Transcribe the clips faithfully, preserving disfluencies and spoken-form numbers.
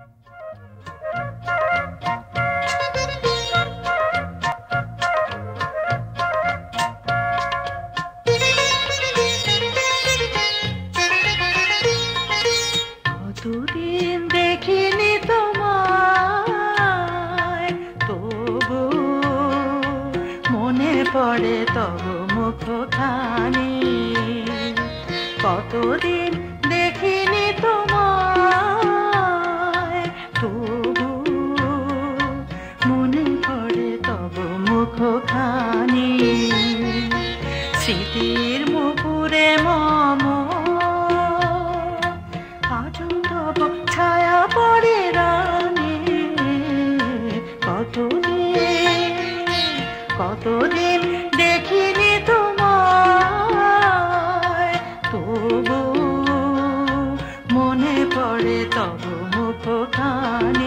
কতদিন দেখিনি তোমায়, তবু মনে পড়ে তব মুখখানি। কতদিন দেখিনি তোমায়, তবু মনে পড়ে তব মুখখানি। স্মৃতির মুকুরে মম আজও তব ছায়া পড়ে রানী। কতদিন কতদিন দেখিনি তোমায়, তবু মনে পড়ে তব মুখখানি।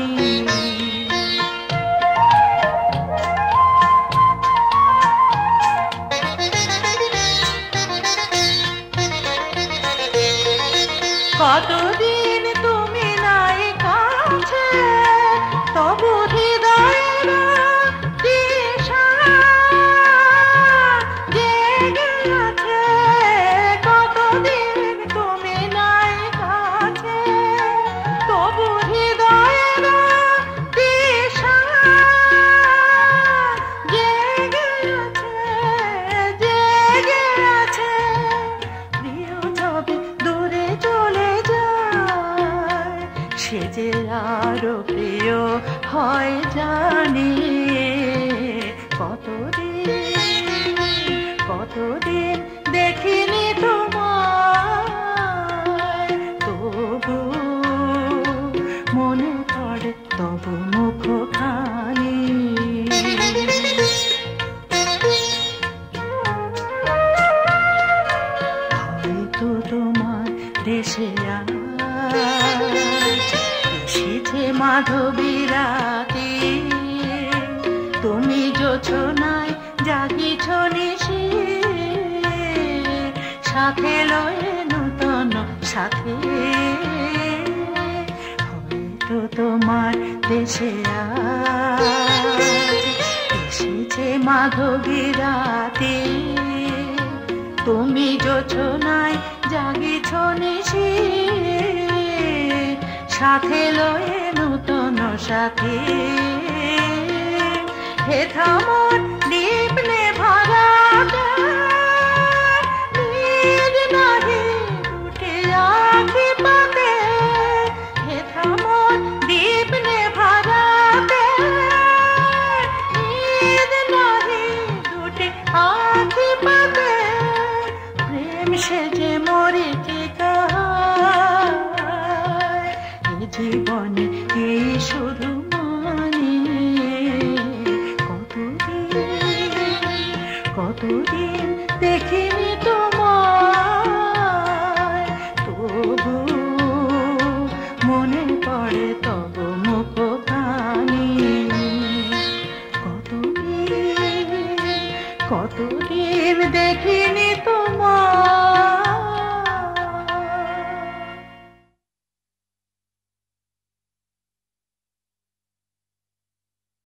কতদিন তুমি নাই কাছে, তবু হৃদয়ের দিশা জেগে আছে। কতদিন তুমি নাই কাছে, তবু হৃদয়ের দিশা জেগে আছে, জেগে আছে। প্রিয় যবে দূরে চলে যায়, সে যে আরো প্রিয় হয় জানি। কতদিন কতদিন দেখিনি তোমায়, তবু মনে পড়ে তব মুখখানি। হয়তো তোমার দেশে আজ এসেছে মাধবী রাতে, তুমি জোছনায় জাগিছ নিশি, সাথে লয়ে নূতন সাথে। হয়তো তোমার দেশে আজ এসেছে মাধবী রাতে, তুমি জোছনায় জাগিছ নিশি, সাথে লয়ে নূতন সাথে। হেথা মন দীপ নে ভরাতে, নিজ নাহি দুটি আঁখি পাতে। হেথা মন দীপ নে ভরাতে, নিজ নাহি দুটি আঁখি পাতে। প্রেম সেজে মরিচিকা জীবনে এই শুধু মানি। কতদিন কতদিন দেখিনি তোমায়, তবু মনে পড়ে তব মুখখানি। কতদিন কতদিন দেখিনি